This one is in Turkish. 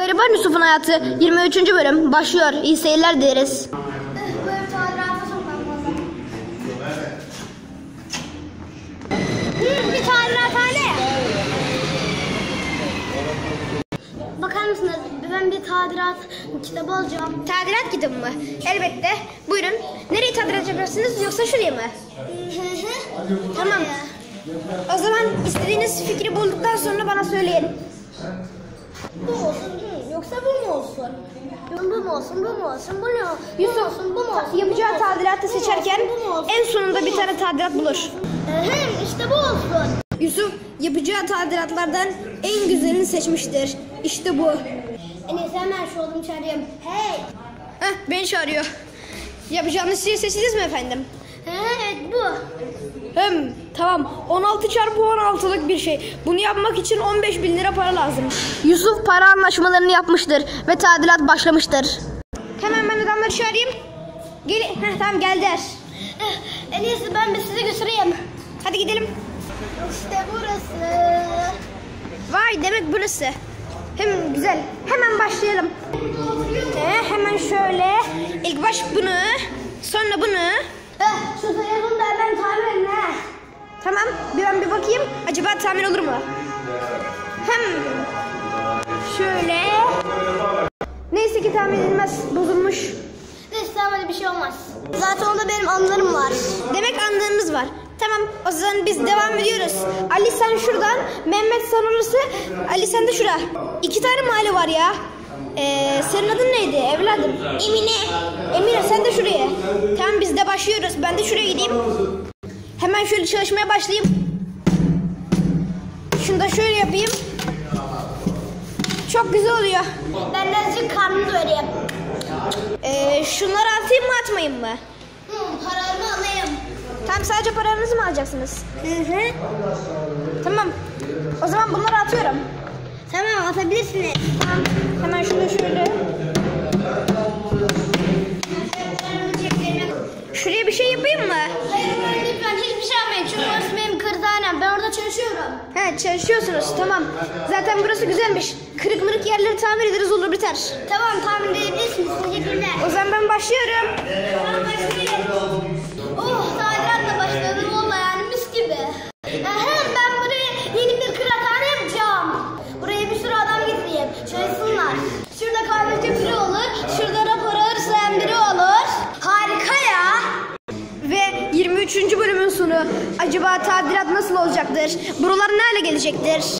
Gariban Yusuf'un hayatı 23. bölüm başlıyor. İyi seyirler dileriz. Bir tadilathane. Bakar mısınız? Ben bir tadilat kitabı alacağım. Tadilat kitabı mı? Elbette. Buyurun. Nereye tadilat yaparsınız yoksa şuraya mı? Tamam. O zaman istediğiniz fikri bulduktan sonra bana söyleyin. Bu olsun yoksa bu mu olsun? Bu mu olsun, bu mu olsun, bu mu olsun, Yusuf olsun, bu mu olsun? yapacağı tadilatı seçerken en sonunda bir tane tadilat bulur. İşte bu olsun. Yusuf yapacağı tadilatlardan en güzelini seçmiştir. İşte bu. En iyisi hemen şu oğlum çağırayım. Hey! Beni çağırıyor. Yapacağınız şeyi seçtiniz mi efendim? Evet bu. Tamam. 16 çarpı 16'lık bir şey. Bunu yapmak için 15.000 lira para lazım. Yusuf para anlaşmalarını yapmıştır ve tadilat başlamıştır. Hemen ben adamları çağırayım. Gelin. Tamam geldiler. En iyisi ben bir sizi götüreyim. Hadi gidelim. İşte burası. Vay demek burası. Güzel. Hemen başlayalım. Hemen şöyle. İlk baş bunu. Sonra bunu. Şu telefonu da hemen tamir edin ha. Tamam. Ben bir bakayım. Acaba tamir olur mu? Şöyle. Neyse ki tamir edilmez. Bozulmuş. Neyse tamam bir şey olmaz. Zaten onda benim anılarım var. Demek anılarınız var. Tamam o zaman biz devam ediyoruz. Ali sen şuradan, Mehmet sen orası, Ali sen de şura. 2 tane mahalle var ya. Senin adın neydi evladım? Emine sen de şuraya. Tamam biz de başlıyoruz. Ben de şuraya gideyim. Hemen şöyle çalışmaya başlayayım. Şunu da şöyle yapayım. Çok güzel oluyor. Ben birazcık karnını doyurayım. Şunları atayım mı atmayayım mı? Paramı alayım. Tamam sadece paranızı mı alacaksınız? Tamam. O zaman bunları atıyorum. Tamam atabilirsiniz. Tamam. Hemen şunu şöyle. Şuraya bir şey yapayım mı? Hayır lütfen hiçbir şey yapmayın. Çünkü orası benim kırthanem. Ben orada çalışıyorum. Çalışıyorsunuz. Tamam. Zaten burası güzelmiş. Kırık mırık yerleri tamir ederiz olur biter. Tamam tahmin edebilirsiniz. Teşekkürler. O zaman ben başlıyorum. Tamam başlayalım. Tadilatla başladım valla yani mis gibi. Ben buraya yeni bir kıraathane yapacağım. Buraya bir sürü adam getireyim. Çalışsınlar. Şurada kahveci biri olur. Şurada rapor ağırsayan biri olur. Harika ya. Ve 23. bölümün sonu. Acaba tadilat nasıl olacaktır? Buralar ne hale gelecektir?